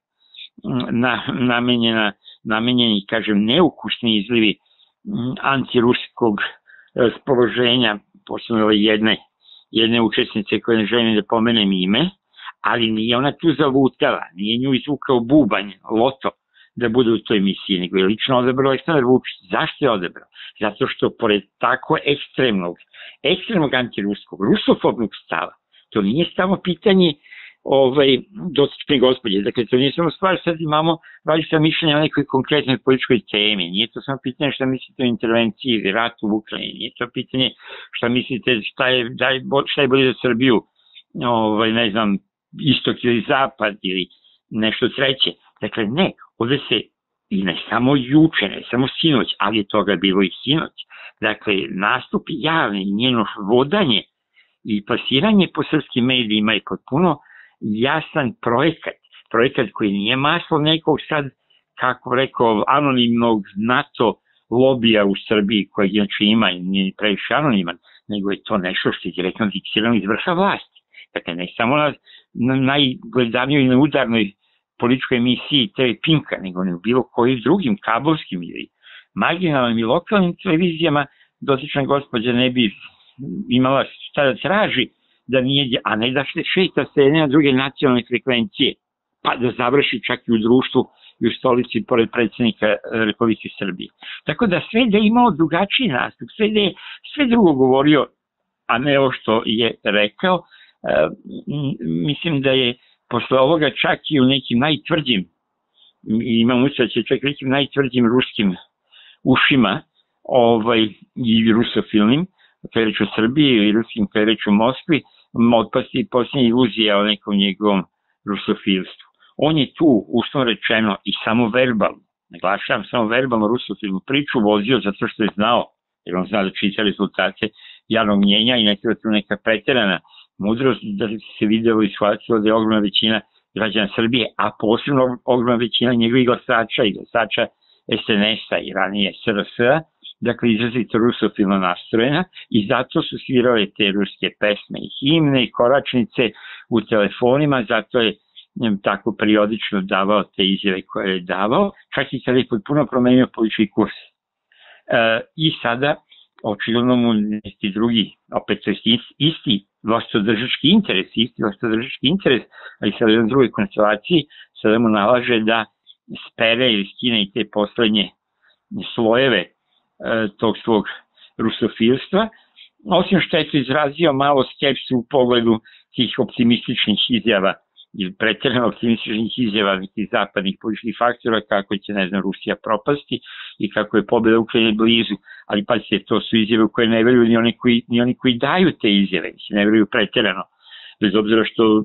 namenjeni, kažem, neukusni izlivi antiruskog raspoloženja, posebno jedne učesnice koje ne želim da pomenem ime, ali nije ona tu zalutala, nije nju izvukao bubanj, loto, da bude u toj misiji, nego je lično odabrao Aleksandar Vučić. Zašto je odabrao? Zato što pored tako ekstremnog antiruskog, rusofobnog stava, to nije samo pitanje dotične gospođe. Dakle, to nije samo stvar, sad imamo različita mišljenja o nekoj konkretnoj političkoj temi. Nije to samo pitanje šta mislite o intervenciji ili ratu u Ukrajini. Nije to pitanje šta mislite šta je bolje za Srbiju, ne znam, istok ili zapad ili nešto treće. Dakle, ne, ovde se, i ne samo juče, ne samo sinoć, ali je toga bilo i sinoć. Dakle, nastup javni, njeno vodanje i plasiranje po srpskim medijima je potpuno jasan projekat koji nije maslo nekog sad, kako rekao, anonimnog NATO lobija u Srbiji, kojeg inače ima i nije previše anoniman, nego je to nešto što je direktno diksirano iz vrha vlasti. Dakle, ne samo na najgledanijoj i na udarnoj političkoj emisiji TV Pinka, nego ne u bilo kojim drugim kablovskim ili marginalnim i lokalnim televizijama dotična gospođa ne bi imala šta da traži, da nije, a ne da šeta se jedne na druge nacionalne frekvencije, pa da završi čak i u društvu i u stolici pored predsjednika Republike Srbije. Tako da sve da je imao drugačiji nastup, sve da je sve drugo govorio, a ne ovo što je rekao, mislim da je posle ovoga čak i u nekim najtvrđim, imam usreće čak i nekim najtvrđim ruskim ušima i rusofilnim, kada je reč o Srbiji ili ruskim kada je reč o Moskvi, otpasti posljednja iluzija o nekom njegovom rusofilstvu. On je tu, uslovno rečeno, i samo verbalno, naglašavam, samo verbalno rusofilnu priču vozio zato što je znao, jer on zna da čita rezultate javnog mnjenja i neka preterana mudrost da se videlo i shvatilo da je ogromna većina građana Srbije, a posebno ogromna većina njegovih glasača i glasača SNS-a i ranije SRS-a, dakle izrazito rusofilno nastrojena i zato su svirale te ruske pesme i himne i koračnice u telefonima, zato je tako periodično davao te izjave koje je davao, čak i kada je potpuno promenio politički kurs. I sada, očigledno mu neki drugi, opet to je isti vlastodržački interes, ali sada u jednoj drugoj konstelaciji, sada mu nalaže da spere ili skine i te poslednje slojeve tog svog rusofilstva, osim što je to izrazio malo skepsu u pogledu tih optimističnih izjava ili pretjerano optimističnih izjava nekih zapadnih političkih faktora kako će, ne znam, Rusija propasti i kako je pobjeda Ukrajine blizu, ali pazite, to su izjave u koje ne veruju ni oni koji daju te izjave, ne veruju pretjerano, bez obzira što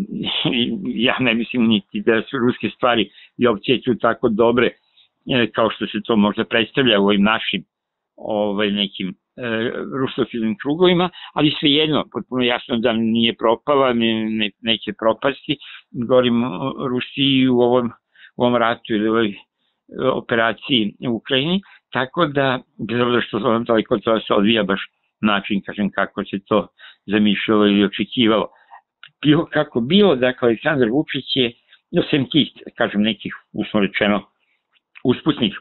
ja ne mislim niti da su ruske stvari i opcije tu tako dobre kao što se to možda predstavlja u ovim našim nekim rusofilnim krugovima, ali svejedno, potpuno jasno da nije propala, neće propasti, govorim o Rusiji u ovom ratu ili ovoj operaciji u Ukrajini, tako da, bez obzira što sam daleko to se odvija baš način, kažem, kako se to zamišljalo ili očekivalo. Bilo kako bilo, dakle, Aleksandar Vučić je, sem tih, kažem, nekih, uslovno rečeno, usputnih,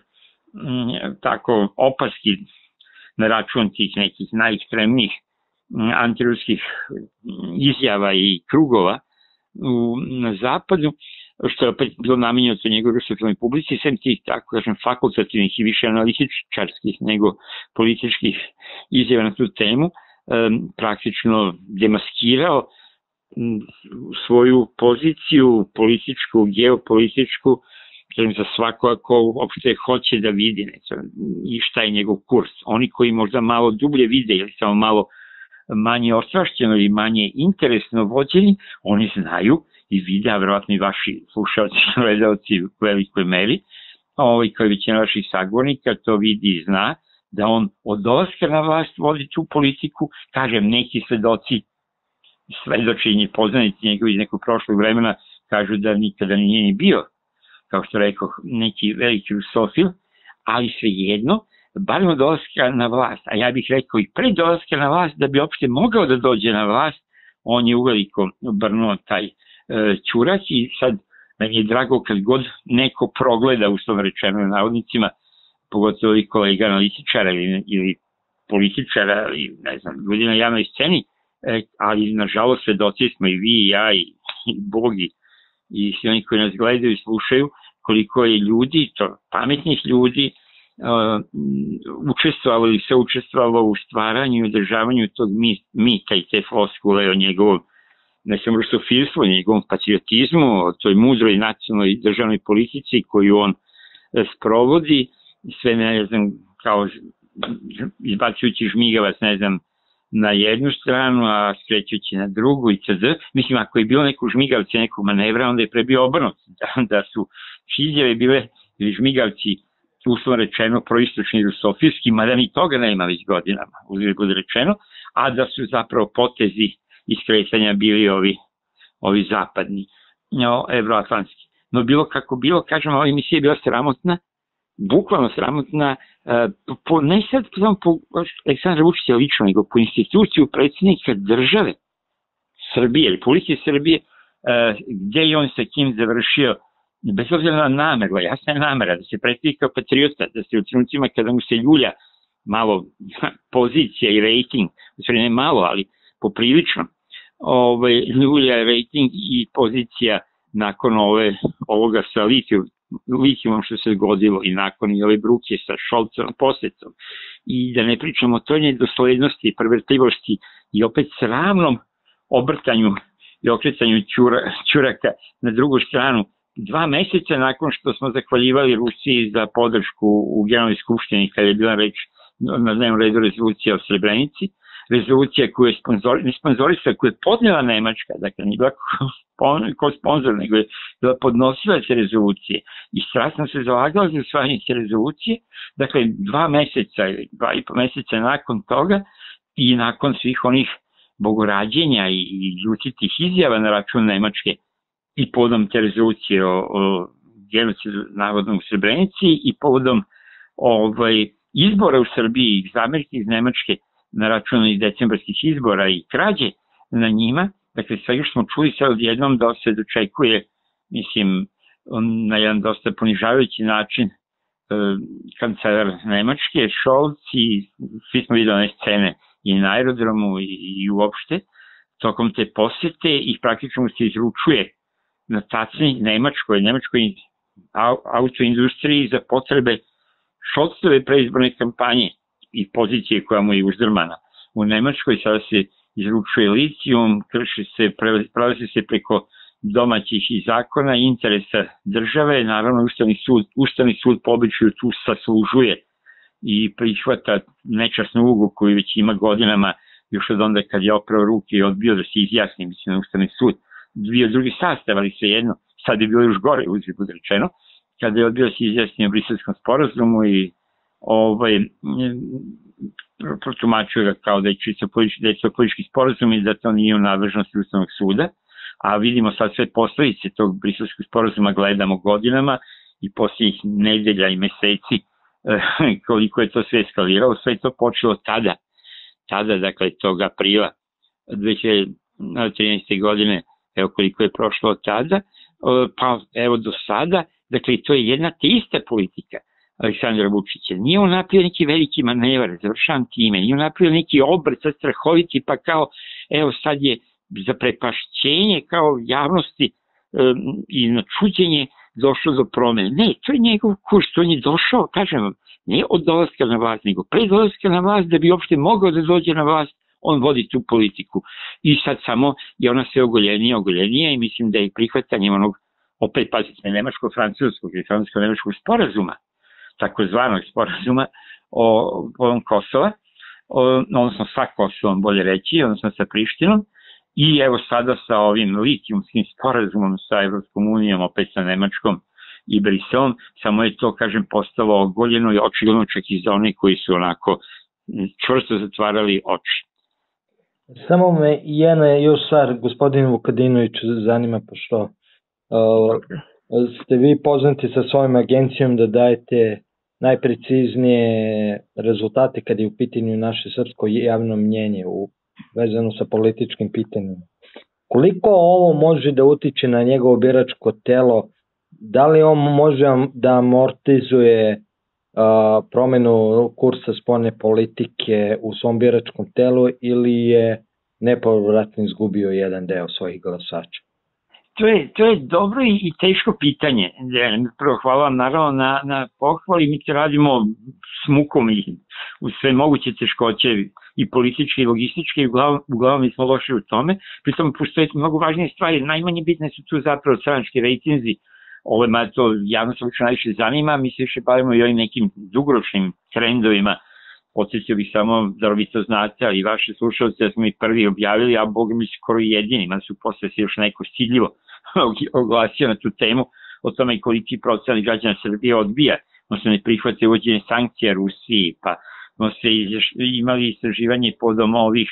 tako opaski na račun tih nekih najekstremnijih antiruskih izjava i krugova na zapadu, što je opet bilo namenjeno to njegov rusofilnoj publici, sem tih, tako kažem, fakultativnih i više analitičarskih nego političkih izjava na tu temu, praktično demaskirao svoju poziciju političku, geopolitičku, za svako ko uopšte hoće da vidi i šta je njegov kurs. Oni koji možda malo dublje vide ili samo malo manje ostrašćeno ili manje interesno vođeni, oni znaju i vide, a verovatno i vaši slušalci i gledalci u velikoj meri, kao i većina vaših sagovornika to vidi i zna, da on od dolaska na vlast vodi tu politiku, kažem, neki svedoči i poznanici njegovi iz nekog prošlog vremena kažu da nikada nije ni bio, kao što rekao, neki veliki rusofil, ali svejedno, barem od dolaska na vlast, a ja bih rekao i pre dolaska na vlast, da bi uopšte mogao da dođe na vlast, on je uveliko obrnuo taj ćurac i sad meni je drago kad god neko progleda, uslovno rečeno na navodnicima, pogotovo i kolega analitičara ili političara, ili ne znam, ljudi na javnoj sceni, ali nažalost svedoci smo i vi i ja i Bog i svi oni koji nas gledaju i slušaju, koliko je ljudi, to pametnih ljudi, učestvovalo ili se učestvovalo u stvaranju i održavanju tog mita i te floskule o njegovom ne samo rusofilstvu, o njegovom patriotizmu, o toj mudroj nacionalnoj državnoj politici koju on sprovodi, sve ne znam, kao izbacujući žmigavac, ne znam, na jednu stranu, a skrećući na drugu i td. Mislim, ako je bilo neko žmigavci, nekog manevra, onda je prebio obrnuto, da su izjave bile ili žmigavci, uslovno rečeno, proistočni rusofilski, mada ni toga nema već godinama, uzgled bude rečeno, a da su zapravo potezi iskretanja bili ovi zapadni, evroatlantski. No bilo kako bilo, kažem, ova emisija je bila sramotna, bukvalno sramotna, ne sad po Aleksandra Vučića lično, nego po instituciju predsjednika države Srbije, Republike Srbije, gde je on sa kim završio, bez obzira na nameru, jasna je namera da se predstavi kao patriota, da se u trenucima kada mu se ljulja malo pozicija i rejting, u stvari ne malo, ali poprilično, ljulja rejting i pozicija nakon ovoga sa litijumom što se godilo i nakon i ove bruke sa Šolcom posetom. I da ne pričamo o toj nedoslednosti, pervertivosti i opet sramnom obrtanju i okretanju ćuraka na drugu stranu 2 meseca nakon što smo zahvaljivali Rusiji za podršku u Generalnoj skupštini kada je bila reč na dnevnom redu rezolucija o Srebrenici, rezolucija koju je koju je podnela Nemačka, dakle nije bila kao sponzor, nego je bila podnosilac rezolucije i strasno se zalagala za usvajanje te rezolucije, dakle 2 meseca ili 2,5 meseca nakon toga i nakon svih onih bogorađenja i ljutitih izjava na račun Nemačke i povodom te rezolucije o genocidu navodnom u Srebrenici i povodom izbora u Srbiji iz Amerike, iz Nemačke na račun i decembarskih izbora i krađe na njima, dakle sve još smo čuli sad odjednom da se dočekuje, mislim, na jedan dosta ponižavajući način kancelar Nemačke, Scholz, i svi smo videli one scene i na aerodromu i uopšte tokom te posete i praktično mu se izručuje na tacni Nemačkoj autoindustriji za potrebe Scholzove preizborne kampanje i pozicije koja mu je uzdrmana. U Nemačkoj sada se izručuje litijum, prelazi se preko domaćih i zakona i interesa države, naravno Ustavni sud po običaju tu saslužuje i prihvata nečasnu ulogu koju već ima godinama, još od onda kad je oprao ruke i odbio da se izjasni, mislim na Ustavni sud, bio drugi sastav, ali svejedno, sad je bilo još gore, uzgled bude rečeno, kada je odbio da se izjasni o Briselskom sporazumu i protumačio ga kao da je čisto politički sporazum i da to nije u nadležnosti Ustavnog suda, a vidimo sad sve posledice tog Briselskog sporazuma, gledamo godinama i posljednjih nedelja i meseci koliko je to sve eskaliralo, sve je to počelo tada, dakle, tog aprila 2013. godine, evo koliko je prošlo od tada, pa evo do sada, dakle, to je jedna te ista politika Aleksandra Vučića. Nije on napravio neki veliki manevar, završavam time, nije on napravio neki obrt strahoviti, pa kao, evo sad je za prepašćenje kao javnosti i na čuđenje došlo do promene. Ne, to je njegov kurs, on je došao, kažem vam, ne od dolaska na vlast, nego pre dolaska na vlast, da bi uopšte mogao da dođe na vlast, on vodi tu politiku. I sad samo je ona sve ogoljenija i mislim da je prihvatanjem onog, opet pazite, nemačko-francuskog ili francusko-nemačkog sporazuma, takozvanog sporazuma o Kosova, odnosno sa Kosovom, bolje reći, odnosno sa Prištinom, i evo sada sa ovim litijumskim sporazumom sa Evropskom unijom, opet sa Nemačkom i Briselom, samo je to, kažem, postalo ogoljeno i očigledno čak i za one koji su onako čvrsto zatvarali oči. Samo me jedna još stvar, gospodin Vukadinović, zanima, pošto ste vi poznati sa svojom agencijom da dajete najpreciznije rezultate kad je u pitanju naše srpsko javno mnjenje vezano sa političkim pitanjima. Koliko ovo može da utiče na njegovo biračko telo? Da li on može da amortizuje promenu kursa spoljne politike u svom biračkom telu ili je nepovratno izgubio jedan deo svojih glasača? To je dobro i teško pitanje. Prvo, hvala vam naravno na pohvali. Mi to radimo s mukom i u sve moguće teškoće i političke i logističke, uglavnom mi smo loši u tome. Pritom postoje mnogo važnije stvari. Najmanje bitne su tu zapravo stranački rejtinzi. Ovo to javno se uopšte najviše zanima. Mi se više bavimo i ovim nekim dugoročnim trendovima. Podsjetio bih samo, da vi to znate, ali i vaše slušalce, da smo mi prvi objavili, a Boga mi skoro jedini, ma su posle se još neko stidljivo oglasio na tu temu o tome koliki procenat građana Srbije odbija, odnosno ne prihvate uvođenje sankcija Rusiji, pa smo se imali istraživanje podom ovih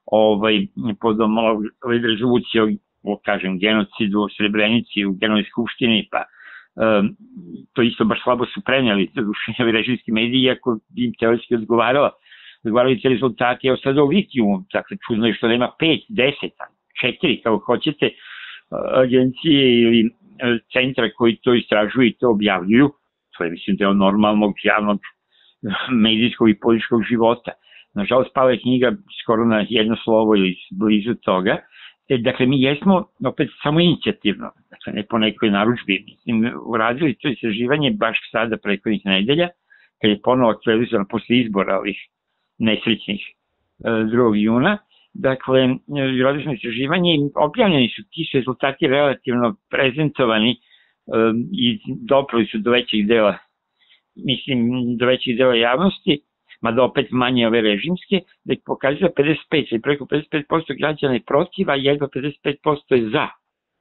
rezolucije o, kažem, genocidu, o Srebrenici, u Generalnoj skupštini, pa to isto baš slabo su prenijeli ovi režimski mediji, iako im teoretski odgovarali te rezultate. Evo sad o litijumu, dakle čudno je što nema 5, 10, 4, kao hoćete, agencije ili centra koji to istražuju i to objavljuju. To je, mislim, deo normalnog javnog medijskog i političkog života. Nažalost, pala je knjiga skoro na jedno slovo ili blizu toga. Dakle, mi jesmo opet samo inicijativno, dakle ne po nekoj narudžbi, mislim, uradili to istraživanje baš sada prethodnih nedelja, kad je ponovo aktualizovano posle izbora ovih nesrećnih 2. juna. Dakle, uradili smo istraživanje i objavljeni su ti rezultati relativno prezentovani i doprali su do većeg dela javnosti, mada opet manje ove režimske, da ih pokazuje 55, ili preko 55% građana je protiv, a jedva 55% je za,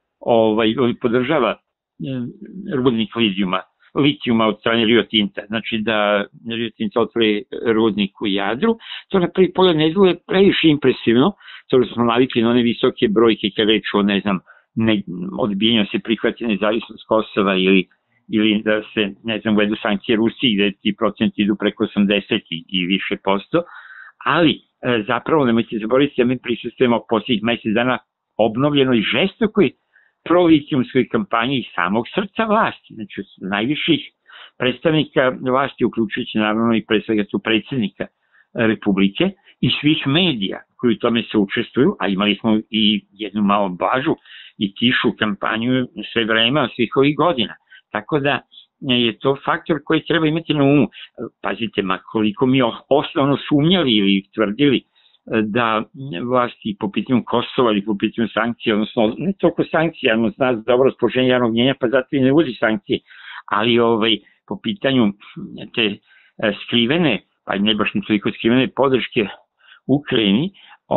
podržava rudnik litijuma od strane Rio Tinta, znači da Rio Tinta otvori rudnik u Jadru. To na prvi pogled ne izgleda previše impresivno, to smo navikli na one visoke brojke kada reč o, ne znam, odbijenju se prihvati nezavisnost Kosova ili da se, ne znam, uvedu sankcije Rusiji gde ti procenti idu preko 80 i više posto, ali zapravo nemojte zaboraviti da mi prisustujemo posljednjih mesec dana obnovljenoj žestokoj prolitijumskoj kampanji iz samog srca vlasti, znači najviših predstavnika vlasti, uključujući naravno i pre svega tu predsjednika Republike i svih medija koji u tome se učestvuju, a imali smo i jednu malo blažu i tišu kampanju sve vreme svih ovih godina. Tako da je to faktor koji treba imati na umu. Pazite, ma koliko mi osnovno sumnjali ili tvrdili da vlasti po pitanju Kosova ili po pitanju sankcija, odnosno ne toliko sankcija, ali zna dobro raspoloženje javnog mnjenja, pa zato i ne uvodi sankcije, ali po pitanju te skrivene, pa ne baš ne toliko skrivene podrške Ukrajini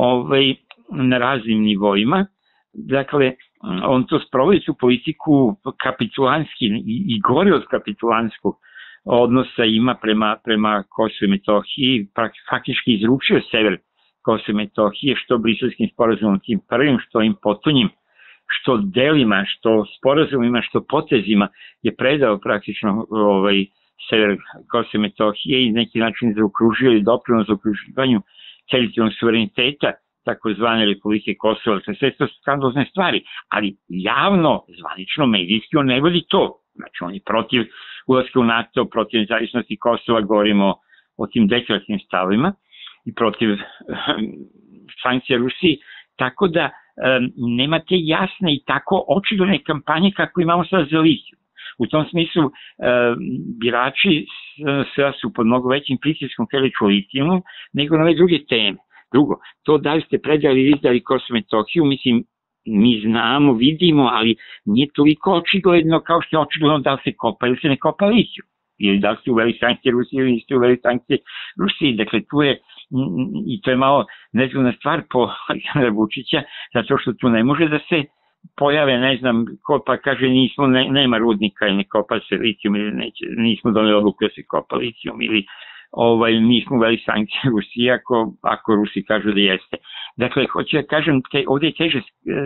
na raznim nivoima. Dakle, on to sprovodi tu politiku kapitulanski i gore od kapitulanskog odnosa ima prema Kosovu i Metohiji, faktički izručio sever Kosova i Metohije, što briselskim sporazumom tim prvim, što im potonjim, što delima, što sporazumima, što potezima je predao praktično sever Kosova i Metohije i neki način zaokružio i doprinos za okruživanju teritorijalnog suvereniteta takozvane Republike Kosova. To je sve to skandalozne stvari, ali javno, zvanično, medijski on ne vodi to. Znači on je protiv ulaska u NATO, protiv nezavisnosti Kosova, govorimo o tim deklarativnim stavima i protiv sankcija Rusiji, tako da nemate jasne i tako očigledne kampanje kako imamo sada za litijum. U tom smislu birači sada su pod mnogo većim pritiskom kada je o litijumu nego na ove druge teme. Drugo, to da li ste predali ili izdali Kosovo i Metohiju, mislim, mi znamo, vidimo, ali nije toliko očigledno kao što je očigledno da li se kopa ili se ne kopa litijum. Ili da li ste uveli sankcije Rusiji ili niste uveli sankcije Rusiji. Dakle, tu je, i to je malo nezgodna stvar po Aleksandra Vučića, zato što tu ne može da se pojave, ne znam, ko pa kaže nema rudnika i ne kopa se litijum ili nismo doneli odluku da se kopa litijum ili nismo uveli sankcije Rusiji ako Rusi kažu da jeste. Dakle, hoću da kažem, ovdje je teže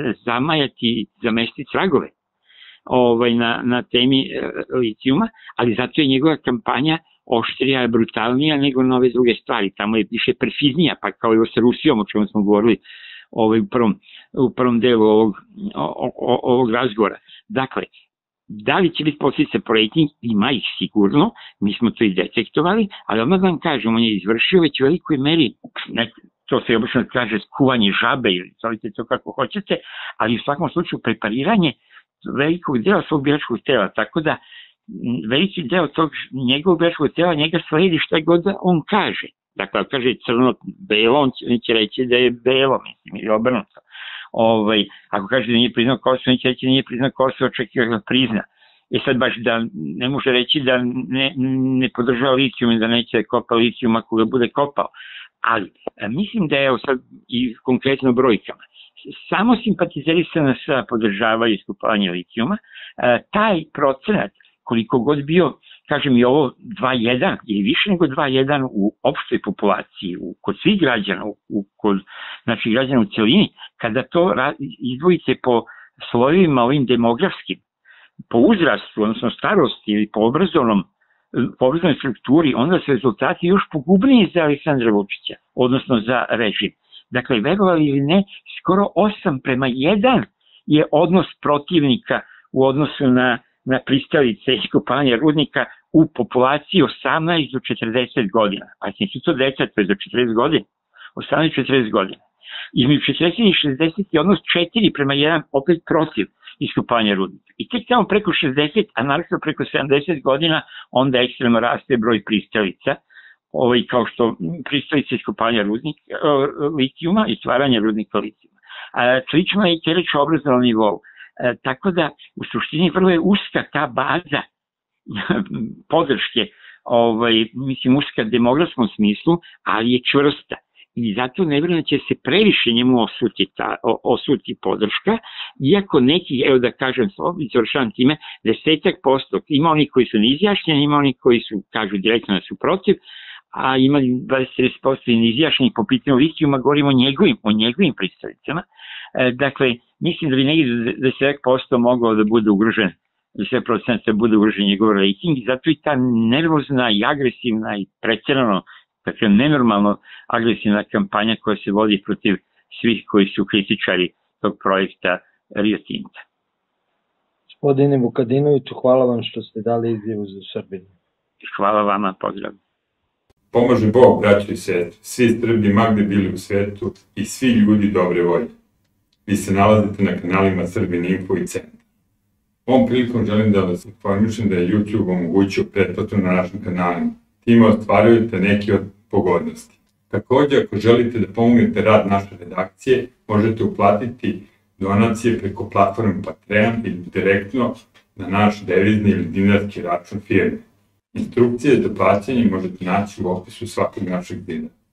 zamestiti tragove na temi litijuma, ali zato je njegova kampanja oštrija, brutalnija nego na ove druge stvari. Tamo je više perfiznija, pa kao i sa Rusijom, o čemu smo govorili u prvom delu ovog razgovora. Dakle, da li će biti posljedice po rejting? Ima ih sigurno, mi smo to i detektovali, ali odmah vam kažem, on je izvršio već u velikoj meri to se obično kaže skuvanje žabe ili zovite to kako hoćete, ali u svakom slučaju prepariranje velikog dela svog biračkog tela, tako da veliki deo tog njegovog biračkog tela njega sledi šta god on kaže. Dakle, ako kaže crno-belo, on će reći da je belo, mislim, ili obrnuto. Ako kaže da nije priznao Kosovo, on će reći da nije priznao Kosovo, čak i da prizna. Sad baš da ne može reći da ne podržava litijum i da neće kopa litijum ako ga bude kopao. Ali mislim da je sad i konkretno brojkama. Samo simpatizeri SNS podržavaju iskopavanje litijuma. Taj procenat, koliko god bio, kažem i ovo 2:1 ili više nego 2:1 u opštoj populaciji, kod svih građana, kod građana u celini, kada to izdvojite po slojevima ovim demografskim, po uzrastu, odnosno starosti ili po obrazovnoj strukturi, onda su rezultati još pogubniji za Aleksandra Vučića, odnosno za režim. Dakle, verovali ili ne, skoro 8:1 je odnos protivnika u odnosu na pristalice iskopavanja rudnika u populaciji 18 do 40 godina. A nisu to deca, to je do 40 godina. 18 do 40 godina. Između 40 i 60 je odnos 4:1 opet protiv iskopavanja rudnika. I tek tamo preko 60, a naravno preko 70 godina, onda ekstremno raste broj pristalica, kao što pristalice iskopavanja litijuma i stvaranja rudnika litijuma. Slično je i reč o obrazovnom nivou. Tako da, u suštini vrlo je uska ta baza podrške, mislim uska u demografskom smislu, ali je čvrsta. I zato ne vjerujem da će se previše njemu osuti podrška, iako neki, evo da kažem, završavam time, 10%, ima oni koji su neizjašnjeni, ima oni koji su, kažu direktno da su protiv, a ima 20% neizjašnjenih po pitanju litijuma, govorimo o njegovim pristalicama. Dakle, mislim da bi negdje 10% mogao da bude ugrožen, 10% da bude ugrožen njegov rating, zato i ta nervozna i agresivna i preterano, dakle, nenormalno agresivna kampanja koja se vodi protiv svih koji su kritičari tog projekta Rio Tinta. Gospodine Vukadinoviću, hvala vam što ste dali izjavu za Srbiju. Hvala vama, pozdrav. Pomaže Bog, braćo i sestre, svi Srbi magde bili u svetu i svi ljudi dobre volje. Vi se nalazite na kanalima Srbin Info i Centar. Ovom prilikom želim da vas informišem da je YouTube omogućio pretplatu na našim kanalima. Time ostvarujete neki od pogodnosti. Također, ako želite da pomognete rad naše redakcije, možete uplatiti donacije preko platforme Patreon ili direktno na naš devizni ili dinarski račun firme. Instrukcije za plaćanje možete naći u opisu svakog našeg videa.